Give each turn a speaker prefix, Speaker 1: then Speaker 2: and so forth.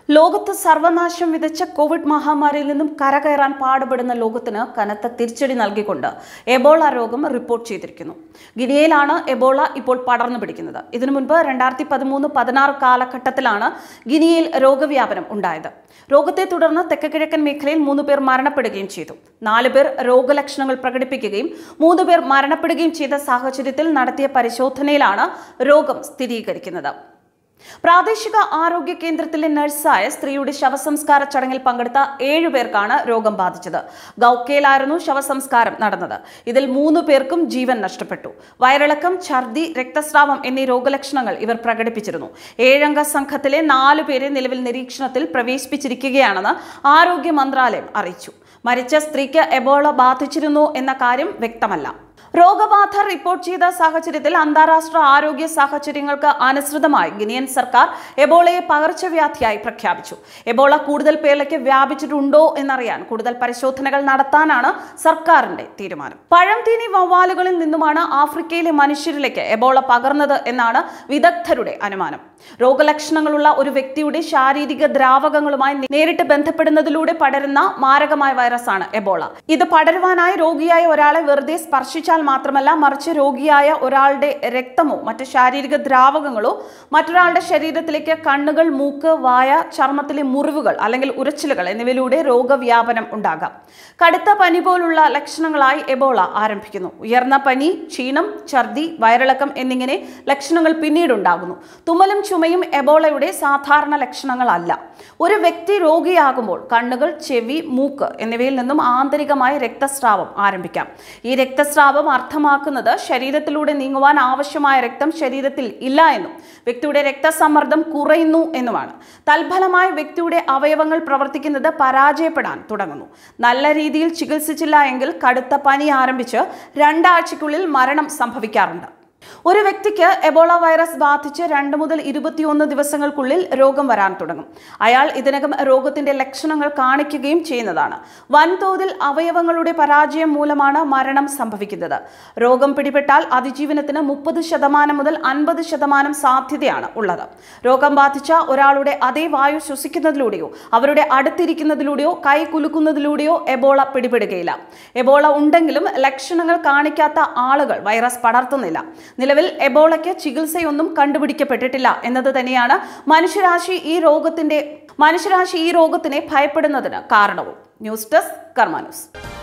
Speaker 1: ലോകത്ത് സർവനാശം വിതച്ച കോവിഡ് മഹാമാരിയിൽ നിന്നും കരകയറാൻ പാടുപെടുന്ന ലോകത്തിന് കനത്ത തിരിച്ചടി നൽകിക്കൊണ്ട് എബോള രോഗം റിപ്പോർട്ട് ചെയ്തിരിക്കുന്നു. ഗിനിയയിലാണ് എബോള ഇപ്പോൾ പടർന്നു പിടിക്കുന്നത്. ഇതിനു മുൻപ് 2013-16 കാലഘട്ടത്തിലാണ് ഗിനിയയിൽ രോഗവ്യാപനം ഉണ്ടായത്. രോഗത്തെ തുടർന്ന് തെക്ക് കിഴക്കൻ മേഖലയിൽ 3 പേർ മരണപ്പെടുകയും ചെയ്തു. 4 പേർ രോഗലക്ഷണങ്ങൾ പ്രകടിപ്പിക്കുകയും 3 പേർ മരണപ്പെടുകയും ചെയ്ത സാഹചര്യത്തിൽ നടത്തിയ പരിശോധനയിലാണ് രോഗം സ്ഥിരീകരിക്കുന്നത്. പ്രാദേശിക ആരോഗ്യ കേന്ദ്രത്തിലെ നഴ്സായ സ്ത്രീയുടെ ശവസംസ്കാര ചടങ്ങിൽ പങ്കെടുത്ത 7 പേർക്കാണ് രോഗം ബാധിച്ചത്. ഗൗക്കയിലായിരുന്നു ശവസംസ്കാരം നടന്നത്. ഇതിൽ 3 പേർക്കും ജീവൻ നഷ്ടപ്പെട്ടു. വയറിളക്കം, ഛർദി, രക്തസ്രാവം എന്നീ രോഗലക്ഷണങ്ങൾ ഇവർ പ്രകടിപ്പിച്ചിരുന്നു. 7 അംഗ സംഘത്തിലെ 4 പേരെ നിലവിൽ നിരീക്ഷണത്തിൽ പ്രവേശിപ്പിച്ചിരിക്കുകയാണെന്ന് ആരോഗ്യ മന്ത്രാലയം അറിയിച്ചു. മരിച്ച സ്ത്രീക്ക് എബോള ബാധിച്ചിരുന്നോ എന്ന കാര്യം വ്യക്തമല്ല. രോഗബാധ റിപ്പോർട്ട് ചെയ്ത സാഹചര്യത്തിൽ അന്താരാഷ്ട്ര ആരോഗ്യ സാഹചര്യങ്ങൾക്ക് അനുസൃതമായി ഗിനിയൻ സർക്കാർ എബോളയെ പകർച്ചവ്യാധിയായി പ്രഖ്യാപിച്ചു. എബോള കൂടുതൽ പേരിലേക്ക് വ്യാപിച്ചിട്ടുണ്ടോ എന്നറിയാൻ കൂടുതൽ പരിശോധനകൾ നടത്താനാണ് സർക്കാരിന്റെ തീരുമാനം. പഴംതീനി വവ്വാലുകളിൽ നിന്നുമാണ് ആഫ്രിക്കയിലെ മനുഷ്യരിലേക്ക് എബോള പകർന്നത് എന്നാണ് വിദഗ്ധരുടെ അനുമാനം. രോഗലക്ഷണങ്ങളുള്ള ഒരു വ്യക്തിയുടെ ശാരീരിക ദ്രാവകങ്ങളുമായി നേരിട്ട് ബന്ധപ്പെടുന്നതിലൂടെ പടരുന്ന മാരകമായ വൈറസാണ് എബോള. ഇത് പടരുവാനായി രോഗിയായ ഒരാളെ വെറുതെ സ്പർശിച്ചാൽ മാത്രമല്ല, മറിച്ച് രോഗിയായ ഒരാളുടെ രക്തമോ മറ്റ് ശാരീരിക ദ്രാവകങ്ങളോ മറ്റൊരാളുടെ ശരീരത്തിലേക്ക് കണ്ണുകൾ, മൂക്ക്, വായ, ചർമ്മത്തിലെ മുറിവുകൾ അല്ലെങ്കിൽ ഉരച്ചിലുകൾ എന്നിവയിലൂടെ രോഗവ്യാപനം ഉണ്ടാകാം. കടുത്ത പനി പോലുള്ള ലക്ഷണങ്ങളായി എബോള ആരംഭിക്കുന്നു. ഉയർന്ന പനി, ക്ഷീണം, ഛർദി, വയറിളക്കം എന്നിങ്ങനെ ലക്ഷണങ്ങൾ പിന്നീടുണ്ടാകുന്നു. തുമ്മലും ചുമയും എബോളയുടെ സാധാരണ ലക്ഷണങ്ങളല്ല. ഒരു വ്യക്തി രോഗിയാകുമ്പോൾ കണ്ണുകൾ, ചെവി, മൂക്ക് എന്നിവയിൽ നിന്നും ആന്തരികമായി രക്തസ്രാവം ആരംഭിക്കാം. ഈ രക്തസ്രാവം അർത്ഥമാക്കുന്നത് ശരീരത്തിലൂടെ നീങ്ങുവാൻ ആവശ്യമായ രക്തം ശരീരത്തിൽ ഇല്ല എന്നും വ്യക്തിയുടെ രക്തസമ്മർദ്ദം കുറയുന്നു എന്നുമാണ്. തൽഫലമായി വ്യക്തിയുടെ അവയവങ്ങൾ പ്രവർത്തിക്കുന്നത് പരാജയപ്പെടാൻ തുടങ്ങുന്നു. നല്ല രീതിയിൽ ചികിത്സിച്ചില്ല എങ്കിൽ കടുത്ത പനി ആരംഭിച്ച് 2 ആഴ്ചയ്ക്കുള്ളിൽ മരണം സംഭവിക്കാറുണ്ട്. ഒരു വ്യക്തിക്ക് എബോള വൈറസ് ബാധിച്ച് 2 മുതൽ 21 ദിവസങ്ങൾക്കുള്ളിൽ രോഗം വരാൻ തുടങ്ങും. അയാൾ ഇതിനകം രോഗത്തിന്റെ ലക്ഷണങ്ങൾ കാണിക്കുകയും ചെയ്യുന്നതാണ്. വൻതോതിൽ അവയവങ്ങളുടെ പരാജയം മൂലമാണ് മരണം സംഭവിക്കുന്നത്. രോഗം പിടിപെട്ടാൽ അതിജീവനത്തിന് 30% മുതൽ 50% സാധ്യതയാണ് ഉള്ളത്. രോഗം ബാധിച്ച ഒരാളുടെ അതേ വായു ശ്വസിക്കുന്നതിലൂടെയോ അവരുടെ അടുത്തിരിക്കുന്നതിലൂടെയോ കൈ കുലുക്കുന്നതിലൂടെയോ എബോള പിടിപെടുകയില്ല. എബോള ഉണ്ടെങ്കിലും ലക്ഷണങ്ങൾ കാണിക്കാത്ത ആളുകൾ വൈറസ് പടർത്തുന്നില്ല. നിലവിൽ എബോളയ്ക്ക് ചികിത്സയൊന്നും കണ്ടുപിടിക്കപ്പെട്ടിട്ടില്ല എന്നത് തന്നെയാണ് മനുഷ്യരാശി ഈ രോഗത്തിനെ ഭയപ്പെടുന്നതിന് കാരണവും. News desk Karma news.